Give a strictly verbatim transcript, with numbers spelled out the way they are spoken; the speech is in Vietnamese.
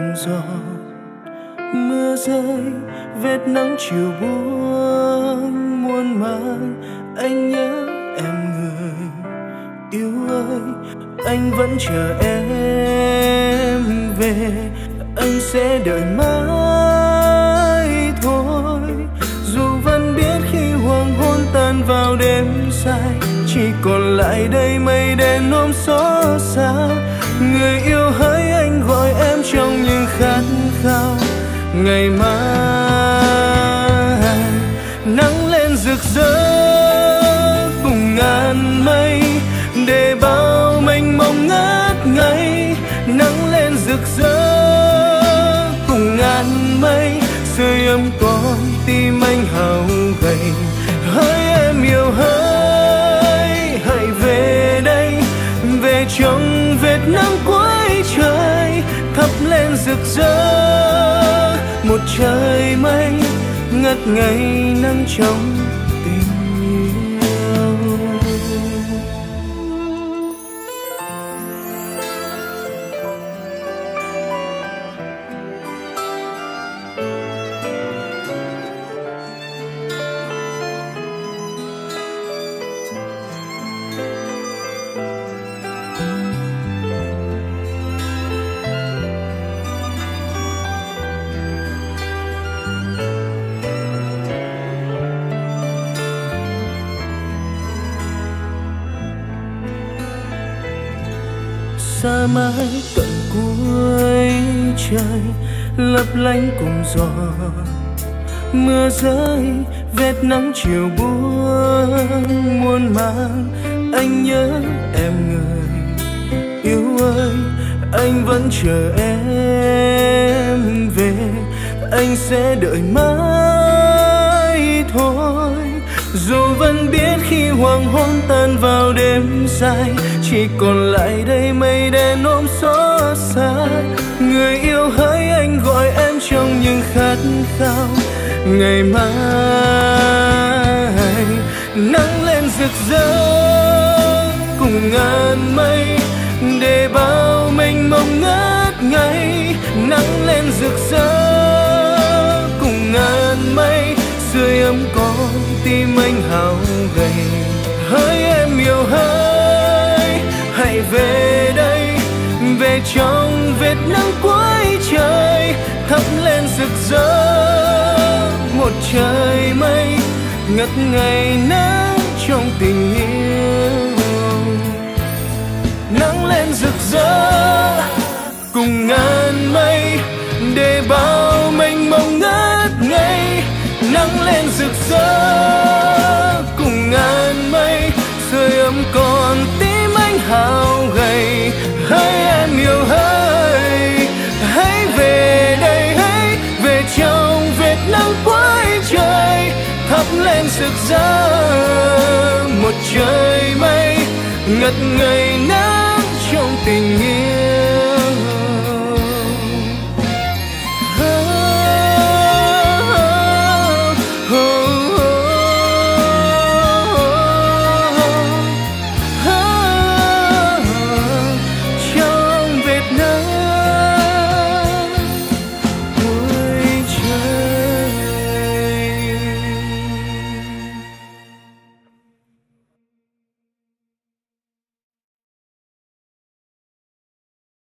cùng gió. Mưa rơi vết nắng chiều buông muôn màng, anh nhớ em người yêu ơi, anh vẫn chờ em về, anh sẽ đợi mãi thôi. Dù vẫn biết khi hoàng hôn tan vào đêm dài, chỉ còn lại đây mây đen ôm xót xa. Người yêu hỡi anh gọi em trong những khát khao ngày mai. Nắng lên rực rỡ cùng ngàn mây, để bao mênh mông ngất ngây. Nắng lên rực rỡ cùng ngàn mây, sưởi ấm con tim anh hao gầy. Hỡi em yêu hỡi, hãy về đây, về trong vệt nắng cuối trời, thắp lên rực rỡ một trời mây ngất ngây nắng trong tình yêu. Xa mãi tận cuối trời, lấp lánh cùng gió. Mưa rơi vết nắng chiều buông muôn màng, anh nhớ em người yêu ơi, anh vẫn chờ em về, anh sẽ đợi mãi thôi. Dù vẫn biết khi hoàng hôn tan vào đêm dài, chỉ còn lại đây mây đen ôm xót xa. Người yêu hỡi anh gọi em trong những khát khao ngày mai. Nắng lên rực rỡ cùng ngàn mây, để bao mênh mông ngất ngây. Nắng lên rực rỡ cùng ngàn mây, sưởi ấm con tim anh hao gầy. Hỡi em yêu hỡi, hãy về đây, về trong vệt nắng cuối trời, thắp lên rực rỡ một trời mây ngất ngây nắng trong tình yêu. Nắng lên rực rỡ cùng ngàn mây, để bao mênh mông ngất ngây. Nắng lên rực rỡ cùng ngàn mây, sưởi ấm con tim anh hao gầy. Hỡi em yêu hỡi, hãy về đây, hãy về trong vệt nắng cuối trời, thắp lên rực rỡ một trời mây ngất ngây nắng trong tình yêu.